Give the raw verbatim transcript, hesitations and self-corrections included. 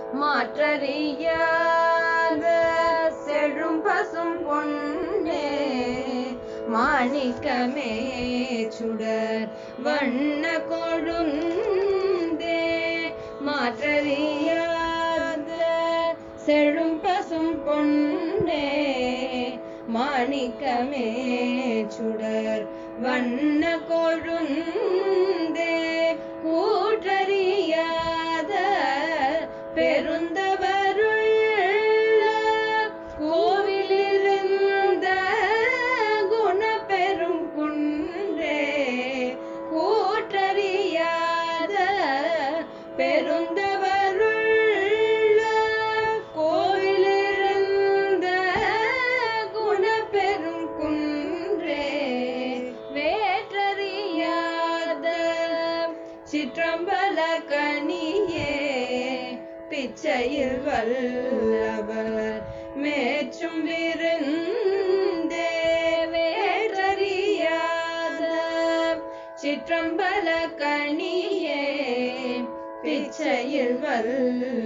மாற்றறியாத செழும் பசும் பொன்னே மாணிக்கமே சுடர் வண்ண கொழுந்தே மாற்றறியாத செழும் பசும் பொன்னே மாணிக்கமே சுடர் வண்ண கொழுந்தே கூற்றறியாத பெருந்தவருள்ள கோவிலிருந்த குணப்பெரும் குன்றே கூற்றறியாத பெருந்தவருள்ள கோவிலிருந்த குணப்பெரும் குன்றே வேற்றறியாத சிற்றம்பல கனியே பிச்சையில் வல்லவர் மேற்றும் விருந்தே வேற்றறியாத சிற்றம்பல கனியே பிச்சையில் வல்ல